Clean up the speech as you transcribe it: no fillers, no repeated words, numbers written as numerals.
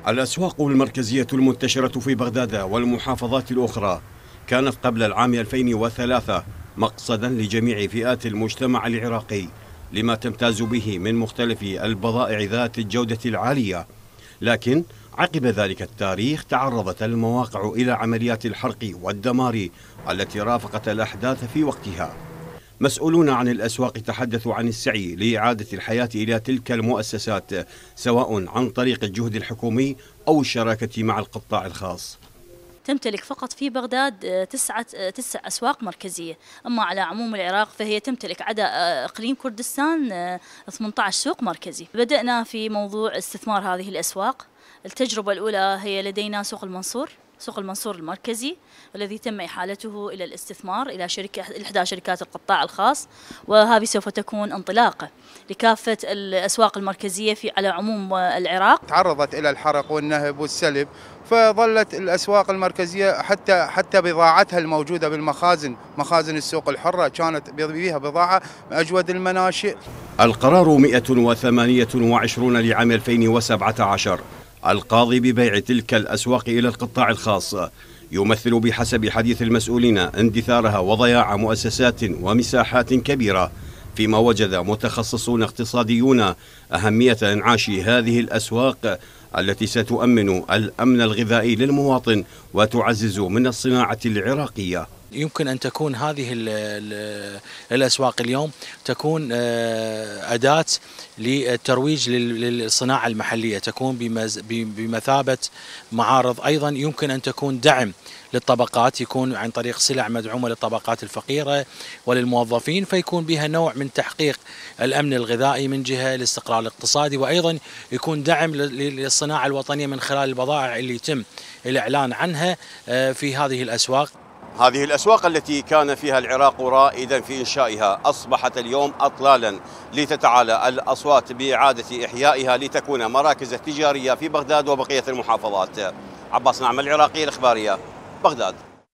الأسواق المركزية المنتشرة في بغداد والمحافظات الأخرى كانت قبل العام 2003 مقصدا لجميع فئات المجتمع العراقي لما تمتاز به من مختلف البضائع ذات الجودة العالية. لكن عقب ذلك التاريخ تعرضت المواقع إلى عمليات الحرق والدمار التي رافقت الأحداث في وقتها. مسؤولون عن الأسواق تحدثوا عن السعي لإعادة الحياة إلى تلك المؤسسات سواء عن طريق الجهد الحكومي أو الشراكة مع القطاع الخاص. تمتلك فقط في بغداد تسع أسواق مركزية، أما على عموم العراق فهي تمتلك عدا إقليم كردستان 18 سوق مركزي. بدأنا في موضوع استثمار هذه الأسواق. التجربة الأولى هي لدينا سوق المنصور المركزي الذي تم إحالته إلى الاستثمار إلى إحدى شركات القطاع الخاص، وهذه سوف تكون انطلاقة لكافة الأسواق المركزية على عموم العراق. تعرضت إلى الحرق والنهب والسلب، فظلت الأسواق المركزية حتى بضاعتها الموجودة بالمخازن، مخازن السوق الحرة كانت بها بضاعة أجود المناشئ. القرار 128 لعام 2017 القاضي ببيع تلك الأسواق إلى القطاع الخاص يمثل بحسب حديث المسؤولين اندثارها وضياع مؤسسات ومساحات كبيرة، فيما وجد متخصصون اقتصاديون أهمية إنعاش هذه الأسواق التي ستؤمن الأمن الغذائي للمواطن وتعزز من الصناعة العراقية. يمكن أن تكون هذه الأسواق اليوم تكون أداة للترويج للصناعة المحلية، تكون بمثابة معارض. أيضا يمكن أن تكون دعم للطبقات، يكون عن طريق سلع مدعومة للطبقات الفقيرة وللموظفين، فيكون بها نوع من تحقيق الأمن الغذائي من جهة الاستقرار الاقتصادي، وأيضا يكون دعم للصناعة الوطنية من خلال البضائع اللي يتم الإعلان عنها في هذه الأسواق. هذه الأسواق التي كان فيها العراق رائدا في إنشائها أصبحت اليوم أطلالا لتتعالى الأصوات بإعادة إحيائها لتكون مراكز تجارية في بغداد وبقية المحافظات. عباس نعم، العراقية الإخبارية، بغداد.